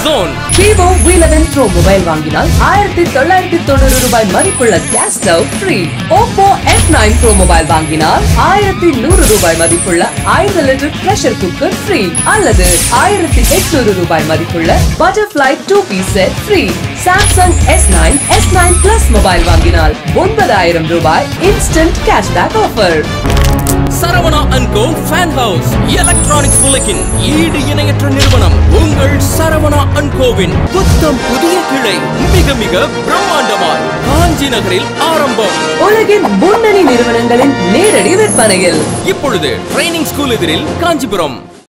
zone. Vivo V11 Pro mobile வாங்கினால் 1990 ரூபாய் மதிப்புள்ள gas stove free. Oppo F9 Pro mobile வாங்கினால் 1100 ரூபாய் மதிப்புள்ள 5 லிட்டர் pressure cooker free. அல்லது 1800 ரூபாய் மதிப்புள்ள butterfly 2-piece set free. Samsung S9 S9 Plus mobile வாங்கினால் 9000 ரூபாய் instant cashback offer. Saravana & Co Fan House Electronics உலகின் ஈடு இணையற்ற நிறுவனம் உங்கள் Saravana & Coவின் புத்தம் புதிய கிளை மிக மிக பிரம்மாண்டமாய் காஞ்சி நகரில் ஆரம்பம். உலகின் முன்னணி நிறுவனங்களின் நேரடி விற்பனையில் இப்பொழுது ட்ரைனிங் ஸ்கூல் எதிரில் காஞ்சிபுரம்.